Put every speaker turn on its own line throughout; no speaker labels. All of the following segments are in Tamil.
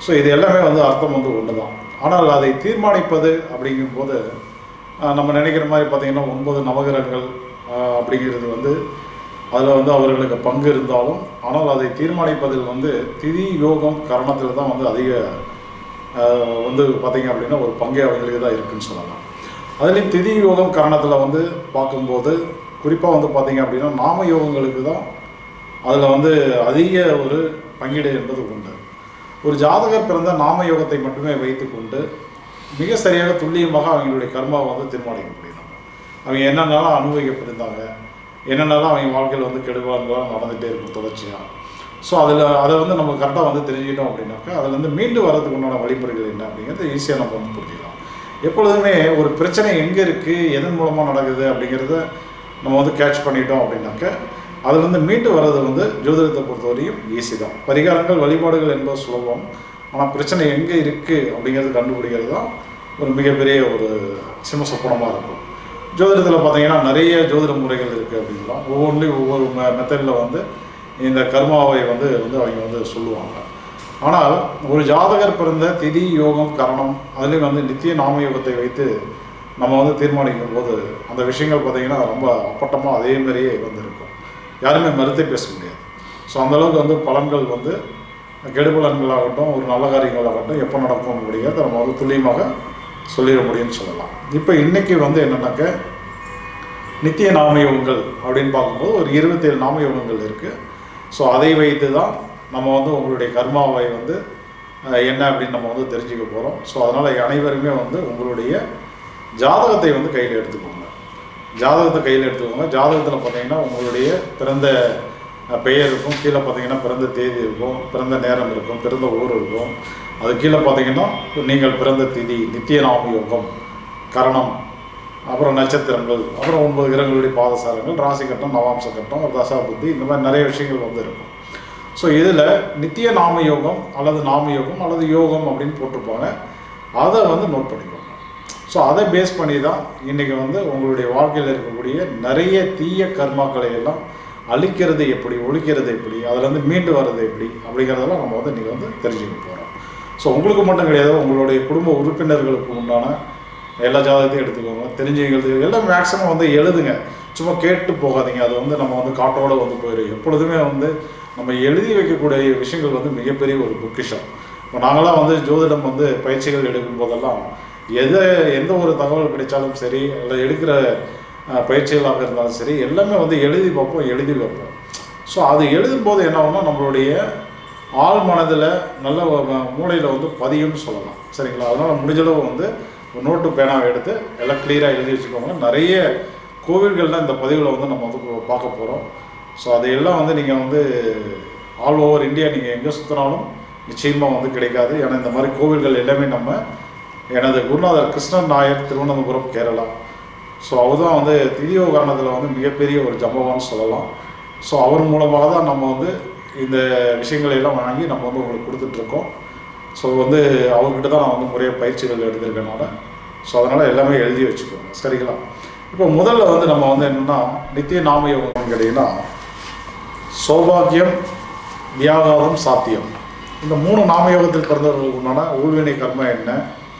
ஸோ இது எல்லாமே வந்து அர்த்தம் வந்து ஒன்று தான். ஆனால் அதை தீர்மானிப்பது அப்படிங்கும்போது நம்ம நினைக்கிற மாதிரி பார்த்திங்கன்னா 9 நவகிரகங்கள் அப்படிங்கிறது வந்து அதில் வந்து அவர்களுக்கு பங்கு இருந்தாலும், ஆனால் அதை தீர்மானிப்பதில் வந்து திதி யோகம் கரணத்தில் தான் வந்து அதிக வந்து பார்த்திங்க அப்படின்னா ஒரு பங்கே அவங்களுக்கு தான் இருக்குதுன்னு சொல்லலாம். அதுலேயும் திதி யோகம் கரணத்தில் வந்து பார்க்கும்போது குறிப்பாக வந்து பார்த்திங்க அப்படின்னா நாம யோகங்களுக்கு தான் அதில் வந்து அதிக ஒரு பங்கீடு என்பது உண்டு. ஒரு ஜாதகர் பிறந்த நாம யோகத்தை மட்டுமே வைத்துக்கொண்டு மிக சரியாக துல்லியமாக அவங்களுடைய கர்மாவை வந்து தீர்மானிக்க முடியும். அவங்க என்னென்னாலும் அனுபவிக்கப்பட்டிருந்தாங்க, என்னென்னாலும் அவங்க வாழ்க்கையில் வந்து கெடுபாடுகளாக நடந்துகிட்டே இருக்கும் தொடர்ச்சியாக. ஸோ அதை வந்து நம்ம கரெக்டாக வந்து தெரிஞ்சுக்கிட்டோம் அப்படின்னாக்கா அதில் வந்து மீண்டு வர்றதுக்கு உண்டான வழிமுறைகள் என்ன அப்படிங்கிறது ஈஸியாக நம்ம வந்து புரிஞ்சுக்கலாம். எப்பொழுதுமே ஒரு பிரச்சனை எங்கே இருக்குது, எதன் மூலமாக நடக்குது அப்படிங்கிறத நம்ம வந்து கேட்ச் பண்ணிட்டோம் அப்படின்னாக்கா அதுலேருந்து மீண்டு வர்றது வந்து ஜோதிடத்தை பொறுத்தவரையும் ஈஸி தான். பரிகாரங்கள் வழிபாடுகள் என்பது சுலபம். ஆனால் பிரச்சனை எங்கே இருக்குது அப்படிங்கிறது கண்டுபிடிக்கிறது தான் ஒரு மிகப்பெரிய ஒரு சிம்மசப்பனமாக இருக்கும். ஜோதிடத்தில் பார்த்திங்கன்னா நிறைய ஜோதிட முறைகள் இருக்குது அப்படின்லாம். ஒவ்வொன்றையும் ஒவ்வொரு மெத்தடில் வந்து இந்த கர்மாவை வந்து அவங்க வந்து சொல்லுவாங்க. ஆனால் ஒரு ஜாதகர் பிறந்த திதி யோகம் கரணம் அதுலேயும் வந்து நித்திய நாம யோகத்தை வைத்து நம்ம வந்து தீர்மானிக்கும் போது அந்த விஷயங்கள் பார்த்திங்கன்னா ரொம்ப அப்பட்டமாக அதே மாதிரியே வந்து இருக்கும். யாருமே மறுத்தே பேச முடியாது. ஸோ அந்தளவுக்கு வந்து பலன்கள் வந்து கெடுபலன்களாகட்டும் ஒரு நல்ல காரியங்களாகட்டும் எப்போ நடக்கும் அப்படிங்கிறத நம்ம வந்து துல்லியமாக சொல்லிட முடியும்னு சொல்லலாம். இப்போ இன்றைக்கி வந்து என்னென்னாக்க நித்திய நாமயோகங்கள் அப்படின்னு பார்க்கும்போது ஒரு 27 நாமயோகங்கள் இருக்குது. ஸோ அதை வைத்து தான் நம்ம வந்து உங்களுடைய கர்மாவை வந்து என்ன அப்படின்னு நம்ம வந்து தெரிஞ்சுக்க போகிறோம். ஸோ அதனால் அனைவருமே வந்து உங்களுடைய ஜாதகத்தை வந்து கையில் எடுத்துக்கோங்க. ஜாதகத்தில் பார்த்தீங்கன்னா உங்களுடைய பிறந்த பெயர் இருக்கும், கீழே பார்த்தீங்கன்னா பிறந்த தேதி இருக்கும், பிறந்த நேரம் இருக்கும், பிறந்த ஊர் இருக்கும். அது கீழே பார்த்தீங்கன்னா நீங்கள் பிறந்த திதி, நித்திய நாம யோகம், கரணம், அப்புறம் நட்சத்திரங்கள், அப்புறம் 9 கிரகங்களுடைய பாதசாரங்கள், ராசி கட்டம், நவாம்ச கட்டம், தசா புத்தி, இந்த மாதிரி நிறைய விஷயங்கள் வந்து இருக்கும். ஸோ இதில் நித்திய நாம யோகம் அல்லது நாம யோகம் அல்லது யோகம் அப்படின்னு போட்டிருப்பாங்க. அதை வந்து நோட் பண்ணிக்கோங்க. ஸோ அதை பேஸ் பண்ணி தான் இன்றைக்கி வந்து உங்களுடைய வாழ்க்கையில் இருக்கக்கூடிய நிறைய தீய கர்மாக்களை எல்லாம் அழிக்கிறது எப்படி, ஒழிக்கிறது எப்படி, அதில் மீண்டு வர்றது எப்படி அப்படிங்கிறதெல்லாம் நம்ம வந்து இன்றைக்கி வந்து தெரிஞ்சுக்க போகிறோம். ஸோ உங்களுக்கு மட்டும் கிடையாது, உங்களுடைய குடும்ப உறுப்பினர்களுக்கு உண்டான எல்லா ஜாதகத்தையும் எடுத்துக்கோங்க. தெரிஞ்சுக்கிறது எல்லாம் மேக்ஸிமம் வந்து எழுதுங்க. சும்மா கேட்டு போகாதீங்க. அது வந்து நம்ம வந்து காட்டோடு வந்து போயிடும். எப்பொழுதுமே வந்து நம்ம எழுதி வைக்கக்கூடிய விஷயங்கள் வந்து மிகப்பெரிய ஒரு பொக்கிஷம். இப்போ நாங்களாம் வந்து ஜோதிடம் வந்து பயிற்சிகள் எடுக்கும் போதெல்லாம் எந்த ஒரு தகவல் கிடைச்சாலும் சரி, இல்லை எடுக்கிற பயிற்சிகளாக இருந்தாலும் சரி, எல்லாமே வந்து எழுதி பார்ப்போம், எழுதி வைப்போம். ஸோ அது எழுதும்போது என்ன ஆகும்னா நம்மளுடைய ஆள் மனதில் நல்ல மூளையில் வந்து பதியும்னு சொல்லலாம். சரிங்களா? அதனால் முடிஞ்சளவு வந்து ஒரு நோட்டு பேனாவை எடுத்து எல்லாம் கிளியராக எழுதி வச்சுக்கோங்க. நிறைய கோவில்களில் இந்த பதிவில் வந்து நம்ம வந்து பார்க்க போகிறோம். ஸோ அதையெல்லாம் வந்து நீங்கள் வந்து ஆல் ஓவர் இந்தியா நீங்கள் எங்கே சுற்றினாலும் நிச்சயமாக வந்து கிடைக்காது. ஏன்னா இந்த மாதிரி கோவில்கள் எல்லாமே நம்ம எனது குருநாதர் கிருஷ்ணன் நாயர், திருவனந்தபுரம், கேரளா. ஸோ அவர் தான் வந்து திதியோகரணத்தில் வந்து மிகப்பெரிய ஒரு ஜம்பவான்னு சொல்லலாம். ஸோ அவர் மூலமாக தான் நம்ம வந்து இந்த விஷயங்களை எல்லாம் வாங்கி நம்ம வந்து உங்களுக்கு கொடுத்துட்ருக்கோம். ஸோ வந்து அவர்கிட்ட தான் நான் வந்து முறைய பயிற்சிகள் எடுத்திருக்கனால ஸோ அதனால் எல்லாமே எழுதி வச்சுக்கோங்க. சரிங்களா? இப்போ முதல்ல வந்து நம்ம வந்து என்னென்னா நித்திய நாம யோகம் கேட்டிங்கன்னா சௌபாகியம், வியாகாதம், சாத்தியம், இந்த 3 நாமயோகத்தில் பிறந்தவர்களுக்கு உண்டான ஊழ்வினை கர்மா என்ன,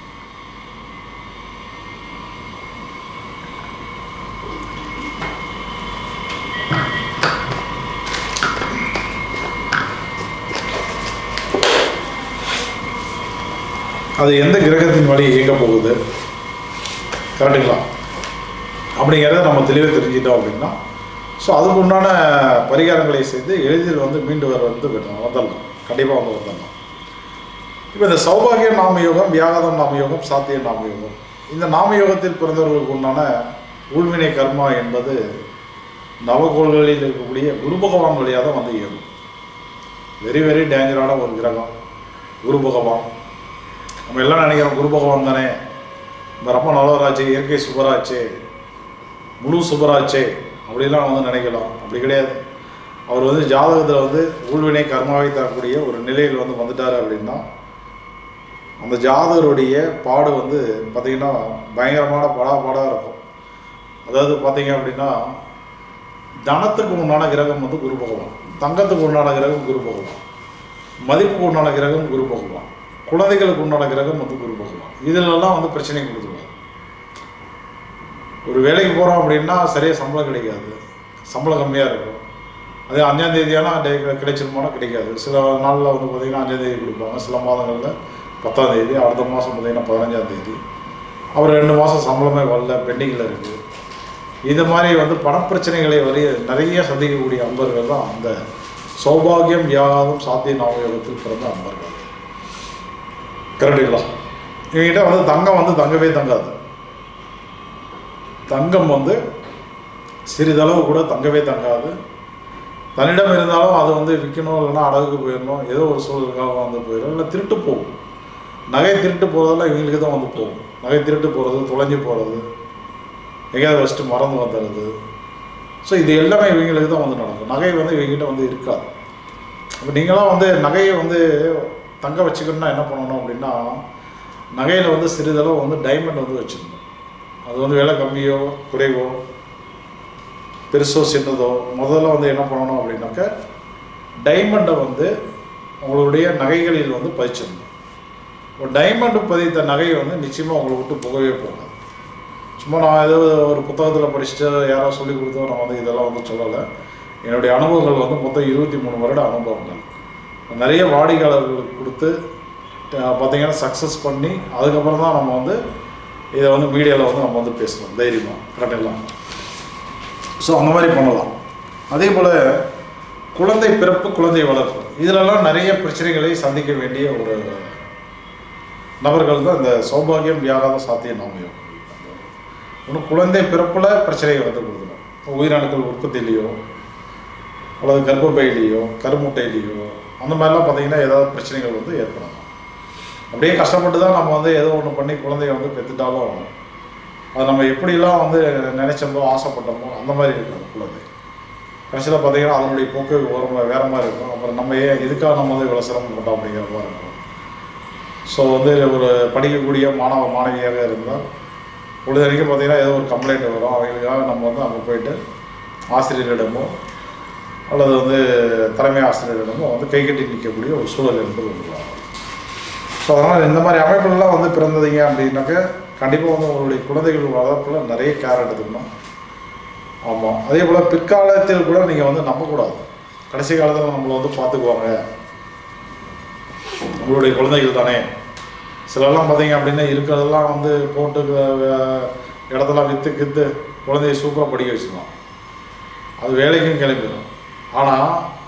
அது எந்த கிரகத்தின் வழி இயங்க போகுது, கரெக்டுங்களா அப்படிங்கிறத நம்ம தெளிவாக தெரிஞ்சிட்டோம் அப்படின்னா ஸோ அதுக்கு உண்டான பரிகாரங்களை செய்து எளிதில் வந்து மீண்டு வர வந்து வந்துடலாம். கண்டிப்பாக வந்து வந்துடலாம். இப்போ இந்த சௌபாகிய நாமயோகம், வியாகாதம் நாமயோகம், சாத்திய நாமயோகம், இந்த நாமயோகத்தில் பிறந்தவர்களுக்கு உண்டான ஊழ்வினை கர்மா என்பது நவகோள்களில் இருக்கக்கூடிய குரு பகவான் வழியாக தான் வந்து இயங்கும். வெரி வெரி டேஞ்சரான ஒரு கிரகம் குரு பகவான். நம்ம எல்லாம் நினைக்கிறோம் குரு பகவான் தானே, ரொம்ப நல்லவராச்சு, இயற்கை சுபராச்சு, முழு சுபராச்சே அப்படிலாம் வந்து நினைக்கலாம். அப்படி கிடையாது. அவர் வந்து ஜாதகத்தில் வந்து ஊழ்வினை கர்மாவை தரக்கூடிய ஒரு நிலையில் வந்து வந்துட்டார் அப்படின்னா அந்த ஜாதகருடைய பாடு வந்து பார்த்திங்கன்னா பயங்கரமான பாடாக இருக்கும். அதாவது பார்த்திங்க அப்படின்னா தனத்துக்கு உண்டான கிரகம் வந்து குரு பகவான், தங்கத்துக்கு உண்டான கிரகம் குரு பகவான், மதிப்புக்கு உண்டான கிரகம் குரு பகவான், குழந்தைகளுக்கு உண்டான கிரகம் வந்து குரு பகவான். இதிலெல்லாம் வந்து பிரச்சனை கொடுத்துருவாங்க. ஒரு வேலைக்கு போகிறோம் அப்படின்னா சரியாக சம்பளம் கிடைக்காது, சம்பளம் கம்மியாக இருக்கும். அது 5ஆம் தேதியானா கிடைச்சிருமானா கிடைக்காது. சில நாளில் வந்து பார்த்திங்கன்னா 5ஆம் தேதி கொடுப்பாங்க, சில மாதங்களில் 10ஆம் தேதி, அடுத்த மாதம் பார்த்திங்கன்னா 15ஆம் தேதி. அப்புறம் 2 மாதம் சம்பளமே வரல, பெண்டிங்கில் இருக்குது. இது மாதிரி வந்து பணப்பிரச்சனைகளை நிறைய சந்திக்கக்கூடிய அன்பர்கள் தான் அந்த சௌபாகியம் வியாகாதம் சாத்திய நாமயோகத்தில் பிறந்த அன்பர்கள். கரெக்டுங்களா? இவங்ககிட்ட வந்து தங்கம் வந்து தங்கவே தங்காது. தங்கம் வந்து சிறிதளவு கூட தங்கவே தங்காது. தன்னிடம் இருந்தாலும் அது வந்து விற்கணும், இல்லைன்னா அடகுக்கு போயிடணும், ஏதோ ஒரு சூழலுக்காக வந்து போயிடும், இல்லை திருட்டு போகும். நகை திருட்டு போகிறதெல்லாம் இவங்களுக்கு தான் வந்து போகும். நகை திருட்டு போகிறது, தொலைஞ்சி போகிறது, எங்கேயாவது ஃபஸ்ட்டு மறந்து வந்துடுறது. ஸோ இது எல்லாமே இவங்களுக்கு தான் வந்து நடக்கும். நகை வந்து இவங்ககிட்ட வந்து இருக்காது. இப்போ நீங்களாம் வந்து நகையை வந்து தங்க வச்சுக்கணுன்னா என்ன பண்ணணும் அப்படின்னா, நகையில் வந்து சிறிதளவு வந்து டைமண்ட் வந்து வச்சுக்கணும். அது வந்து விலை கம்மியோ குறைவோ பெருசோ சின்னதோ முதல்ல வந்து என்ன பண்ணணும் அப்படின்னாக்க, டைமண்டை வந்து உங்களுடைய நகைகளில் வந்து பதிச்சிடணும். ஒரு டைமண்டு பதித்த நகையை வந்து நிச்சயமாக உங்களை விட்டு போகவே போகாது. சும்மா நான் ஏதோ ஒரு புத்தகத்தில் படிச்சுட்டு யாராவது சொல்லி கொடுத்தோ நான் வந்து இதெல்லாம் வந்து சொல்லலை. என்னுடைய அனுபவங்கள் வந்து மொத்தம் 23 வருட அனுபவங்கள். நிறைய வாடிக்கையாளர்களுக்கு கொடுத்து பார்த்திங்கன்னா சக்ஸஸ் பண்ணி அதுக்கப்புறம் தான் நம்ம வந்து இதை வந்து மீடியாவில் வந்து நம்ம வந்து பேசணும் தைரியமாக, கரெக்டெல்லாம். ஸோ அந்த மாதிரி பண்ணலாம். அதே போல் குழந்தை பிறப்பு, குழந்தை வளர்ப்பு, இதிலெல்லாம் நிறைய பிரச்சனைகளை சந்திக்க வேண்டிய ஒரு நபர்கள் தான் இந்த சௌபாகியம் வியாகாத சாத்திய நாமயோகம். ஒன்று குழந்தை பிறப்பில் பிரச்சனைகள் வந்து கொடுக்கணும். உயிரணுக்கள் உற்பத்தியிலையோ அல்லது கர்ப்பப்பையிலையோ கருமுட்டையிலையோ அந்த மாதிரிலாம் பார்த்திங்கன்னா ஏதாவது பிரச்சனைகள் வந்து ஏற்படலாம். அப்படியே கஷ்டப்பட்டு தான் நம்ம வந்து ஏதோ ஒன்று பண்ணி குழந்தைய வந்து பெற்றுட்டாலும் அது நம்ம எப்படிலாம் வந்து நினைச்சோமோ ஆசைப்பட்டோமோ அந்த மாதிரி இருக்கும் குழந்தை. கடைசியில் பார்த்திங்கன்னா அதனுடைய போக்கு வேறு மாதிரி இருக்கும். அப்புறம் நம்ம இதுக்காக நம்ம வந்து இவ்வளோ சிரமப்பட்டோம் அப்படிங்கிற மாதிரி இருக்கும். ஸோ வந்து ஒரு படிக்கக்கூடிய மாணவியாக இருந்தால் பொழுதனைக்கும் பார்த்திங்கன்னா ஏதோ ஒரு கம்ப்ளைண்ட் வரும். அவங்களுக்காக நம்ம வந்து அங்கே போயிட்டு ஆசிரியரிடமோ அல்லது வந்து தலைமை ஆசிரியரிடமோ வந்து கை கட்டி நிற்கக்கூடிய ஒரு சூழல் என்பது வந்துடுவாங்க. ஸோ அதனால் இந்த மாதிரி அமைப்புகள்லாம் வந்து பிறந்ததுங்க அப்படின்னாக்க கண்டிப்பாக வந்து உங்களுடைய குழந்தைகள் வளர்ப்பில் நிறைய கேர் எடுத்துக்கணும். ஆமாம். அதே போல் பிற்காலத்தில் கூட நீங்கள் வந்து நம்பக்கூடாது. கடைசி காலத்தில் நம்மளை வந்து பார்த்துக்குவாங்க, உங்களுடைய குழந்தைகள் தானே. சிலர்லாம் பார்த்தீங்க அப்படின்னா இருக்கிறதெல்லாம் வந்து போட்டு இடத்தெல்லாம் விற்று குழந்தைய சூப்பராக படிக்க வச்சுக்கலாம். அது வேலைக்கும் கிளம்பிடும். ஆனால்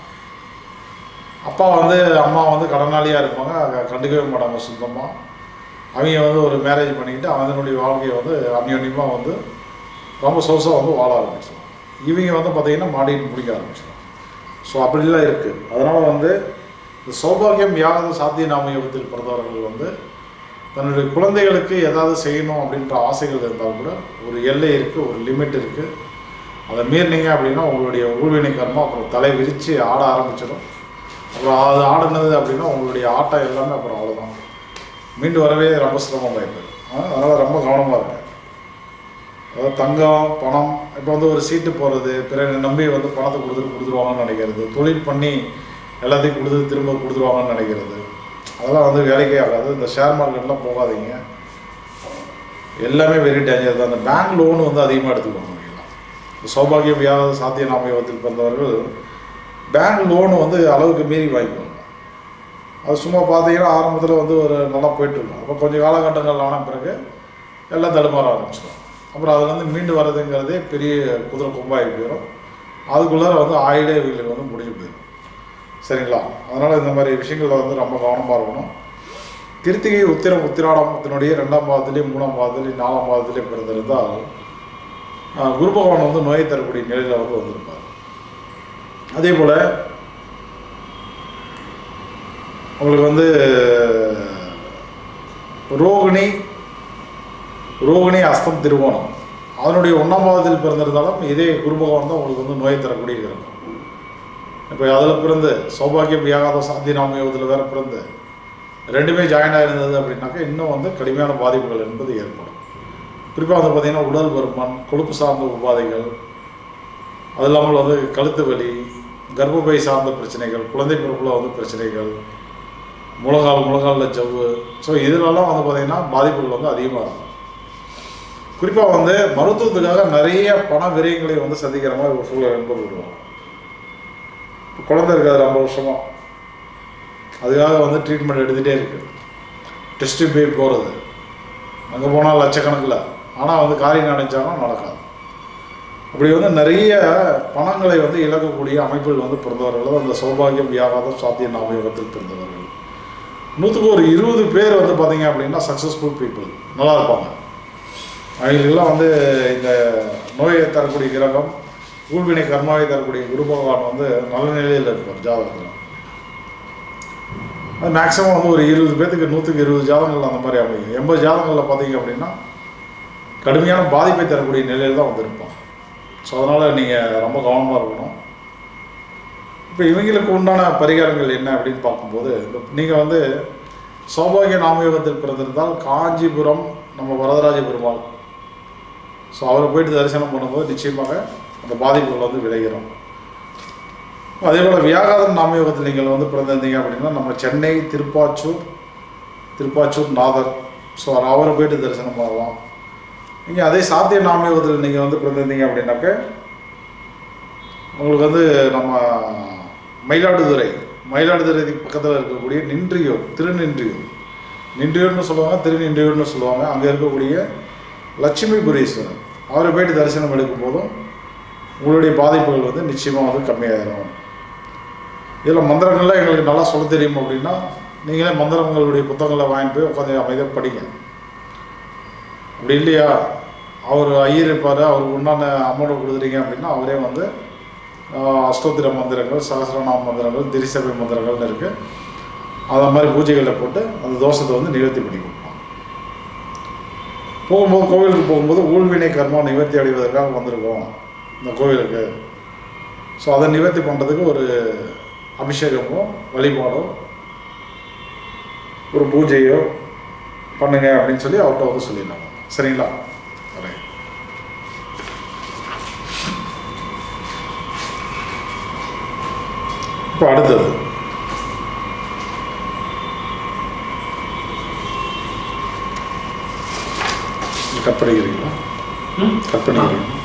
அப்பா வந்து அம்மா வந்து கடனாளியாக இருப்பாங்க, கண்டுக்கவே மாட்டாங்க சுத்தமாக. அவங்க வந்து ஒரு மேரேஜ் பண்ணிக்கிட்டு அதனுடைய வாழ்க்கையை வந்து அந்யோன்யமாக வந்து ரொம்ப சொசமாக வந்து வாழ ஆரம்பிச்சிடும். இவங்க வந்து பார்த்திங்கன்னா மாடின்னு பிடிக்க ஆரம்பிச்சிடும். ஸோ அப்படிலாம் இருக்குது. அதனால் வந்து இந்த சௌபாகியம் வியாகாத சாத்திய நாமயோகத்தில் பிறந்தவர்கள் வந்து தன்னுடைய குழந்தைகளுக்கு ஏதாவது செய்யணும் அப்படின்ற ஆசைகள் இருந்தால் கூட ஒரு எல்லை இருக்குது, ஒரு லிமிட் இருக்குது. அதை மீறினீங்க அப்படின்னா உங்களுடைய ஊழ்வினை கர்மா அப்புறம் தலை விரித்து ஆட ஆரம்பிச்சிடும். அப்புறம் அது ஆடினது அப்படின்னா உங்களுடைய ஆட்டம் எல்லாமே அப்புறம் அவ்வளோதான், மீண்டு வரவே ரொம்ப சிரமமாயிடுது. அதனால் ரொம்ப கவனமாக இருங்க. அதாவது தங்கம், பணம், இப்போ வந்து ஒரு சீட்டு போடுறது, பிறகு நம்பி வந்து பணத்தை கொடுத்துருவாங்கன்னு நினைக்கிறது, தொழில் பண்ணி எல்லாத்தையும் திரும்ப கொடுத்துருவாங்கன்னு நினைக்கிறது, அதெல்லாம் வந்து வேலைக்கே ஆகாது. இந்த ஷேர் மார்க்கெட்லாம் போகாதீங்க, எல்லாமே வெரி டேஞ்சர் தான். அந்த பேங்க் லோன் வந்து அதிகமாக எடுத்துக்கோங்க. சௌபாகியம் வியாகாத சாத்திய நாமயோகத்தில் பிறந்தவர்கள் பேங்க் லோனு வந்து அளவுக்கு மீறி வாங்கிக்கணும். அது சும்மா பார்த்தீங்கன்னா ஆரம்பத்தில் வந்து ஒரு நல்லா போயிட்டுருக்கும். அப்போ கொஞ்சம் காலகட்டங்கள் ஆன பிறகு எல்லாம் தடுமாற ஆரம்பிச்சிடும். அப்புறம் அதுலேருந்து மீண்டு வர்றதுங்கிறதே பெரிய குதிரை கொம்பாகி போயிடும். அதுக்குள்ளார வந்து ஆயிலே இவங்களுக்கு வந்து முடிஞ்சு போயிடும். சரிங்களா? அதனால் இந்த மாதிரி விஷயங்களில் வந்து ரொம்ப கவனமாக இருக்கணும். கிருத்திகை, உத்திரம், உத்திராடம் இதனுடைய 2ஆம் பாதத்துலேயும் 3ஆம் பாதத்துலேயும் 4ஆம் பாதத்துலேயும் பிறந்திருந்தால் குரு பகவான் வந்து நோயை தரக்கூடிய நிலையில் வந்து வந்திருப்பார். அதே போல் உங்களுக்கு வந்து ரோகிணி அஸ்தம் திருவோணம் அதனுடைய 1ஆம் பாதத்தில் பிறந்திருந்தாலும் இதே குரு பகவான் தான் உங்களுக்கு வந்து நோயை தரக்கூடிய இருக்கும். இப்போ அதில் பிறந்து சௌபாகியம் வியாகாத சாந்தி நாமயோகத்தில் வேறு பிறந்து ரெண்டுமே ஜாயினாக இருந்தது அப்படின்னாக்கா இன்னும் வந்து கடுமையான பாதிப்புகள் என்பது ஏற்படும். குறிப்பாக வந்து பார்த்திங்கன்னா உடல் பருமன், கொழுப்பு சார்ந்த உபாதைகள், அது இல்லாமல் வந்து கழுத்து வலி, கர்ப்பப்பை சார்ந்த பிரச்சனைகள், குழந்தை பிறப்பில் வந்து பிரச்சனைகள், முழங்காலில் ஜவ்வு. ஸோ இதிலெல்லாம் வந்து பார்த்திங்கன்னா பாதிப்புகள் வந்து அதிகமாக இருக்கும். குறிப்பாக வந்து மருத்துவத்துக்காக நிறைய பண விரயங்களை வந்து சந்திக்கிற மாதிரி ஒரு சூழல் என்பது விடுவோம். இப்போ குழந்தை இருக்காது 50 வருஷமாக, அதுக்காக வந்து ட்ரீட்மெண்ட் எடுத்துகிட்டே இருக்குது. டெஸ்ட்டு போய் போகிறது, அங்கே போனால் லட்சக்கணக்கில், ஆனால் வந்து காரியம் நினைச்சாலும் நடக்காது. அப்படி வந்து நிறைய பணங்களை வந்து இழக்கக்கூடிய அமைப்பில் வந்து பிறந்தவர்கள் அந்த சௌபாகியம் வியாகாதம் சாத்திய நாமயோகத்தில் பிறந்தவர்கள் 100க்கு ஒரு 20 பேர் வந்து பார்த்தீங்க அப்படின்னா சக்ஸஸ்ஃபுல் பீப்புள் நல்லா இருப்பாங்க. அவங்களுக்கெல்லாம் வந்து இந்த நோயை தரக்கூடிய கிரகம் ஊழ்வினை கர்மாவை தரக்கூடிய குரு பகவான் வந்து நல்ல நிலையில் இருப்பார் ஜாதகத்தில். அது மேக்ஸிமம் வந்து ஒரு 20 பேர்த்துக்கு 100க்கு 20 ஜாதகங்கள் அந்த மாதிரி அமையும். 80 ஜாதகங்களில் பார்த்தீங்க அப்படின்னா கடுமையான பாதிப்பை தரக்கூடிய நிலையில் தான் வந்து இருப்பாங்க. ஸோ அதனால் நீங்கள் ரொம்ப கவனமாக இருக்கணும். இப்போ இவங்களுக்கு உண்டான பரிகாரங்கள் என்ன அப்படின்னு பார்க்கும்போது, நீங்கள் வந்து சௌபாகிய நாமயோகத்தில் பிறந்திருந்தால் காஞ்சிபுரம் நம்ம வரதராஜ பெருமாள், ஸோ அவரை போயிட்டு தரிசனம் பண்ணும்போது நிச்சயமாக அந்த பாதிப்புகள் வந்து விளைகிறோம். அதே போல் வியாகாதம் நாமயோகத்தில் நீங்கள் வந்து பிறந்திருந்தீங்க அப்படின்னா நம்ம சென்னை திருப்பாச்சூர் நாதர், ஸோ அவரை போயிட்டு தரிசனம் பண்ணலாம். நீங்கள் அதே சாத்திய நாமயோகத்தில் நீங்கள் வந்து பிறந்திருந்தீங்க அப்படின்னாக்க உங்களுக்கு வந்து நம்ம மயிலாடுதுறை பக்கத்தில் இருக்கக்கூடிய நின்றியூர்னு சொல்லுவாங்க, திருநின்றியூர்னு சொல்லுவாங்க. அங்கே இருக்கக்கூடிய லட்சுமிபுரீஸ்வரர் அவரை போயிட்டு தரிசனம் எடுக்கும் போதும் உங்களுடைய பாதிப்புகள் வந்து நிச்சயமாக வந்து கம்மியாயிரும். இதில் மந்திரங்கள்லாம் எங்களுக்கு நல்லா சொல்ல தெரியும் அப்படின்னா நீங்களே மந்திரங்களுடைய புத்தகங்களை வாங்கிட்டு போய் உட்காந்து அமைதியாக படிங்க. அப்படி இல்லையா, அவர் ஐயர் இருப்பார், அவருக்கு உண்டான அமௌண்ட்டை கொடுத்துட்டீங்க அப்படின்னா அவரே வந்து அஷ்டோத்திர மந்திரங்கள், சகசிரநாம மந்திரங்கள், திரிசபை மந்திரங்கள்னு இருக்குது. அதை மாதிரி பூஜைகளில் போட்டு அந்த தோஷத்தை வந்து நிவர்த்தி பண்ணி கொடுப்பாங்க. கோவிலுக்கு போகும்போது ஊழ்வினை கர்மா நிவர்த்தி அடைவதற்காக வந்திருக்கோம் இந்த கோவிலுக்கு. ஸோ அதை நிவர்த்தி பண்ணுறதுக்கு ஒரு அபிஷேகமோ வழிபாடோ ஒரு பூஜையோ பண்ணுங்க அப்படின்னு சொல்லி அவர்கிட்ட வந்து சொல்லிடலாம். சரிங்களா? இப்போ அடுத்தது கட் பண்ணிக்கிறீங்களா? கட் பண்ணிக்கிறீங்களா?